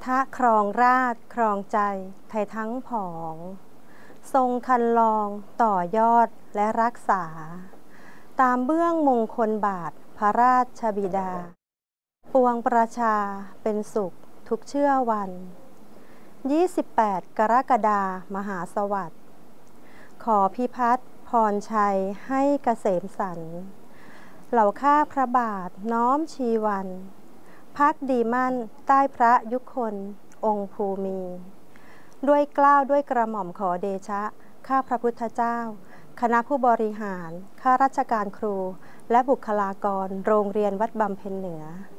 ะครองราชครองใจไทยทั้งผอง ทรงคันลองต่อยอดและรักษา ตามเบื้องมงคลบาทพระราชบิดา ปวงประชาเป็นสุขทุกเชื่อวัน 28 กรกฎาคมมหาสวัสดิ์ ขอพิพัฒน์พรชัยให้เกษมสันต์เหล่าข้าพระบาทน้อมชีวัน พักดีมั่นใต้พระยุคลองค์ภูมิ ด้วยเกล้าด้วยกระหม่อมขอเดชะข้าพระพุทธเจ้า คณะผู้บริหารข้าราชการครูและบุคลากรโรงเรียนวัดบำเพ็ญเหนือ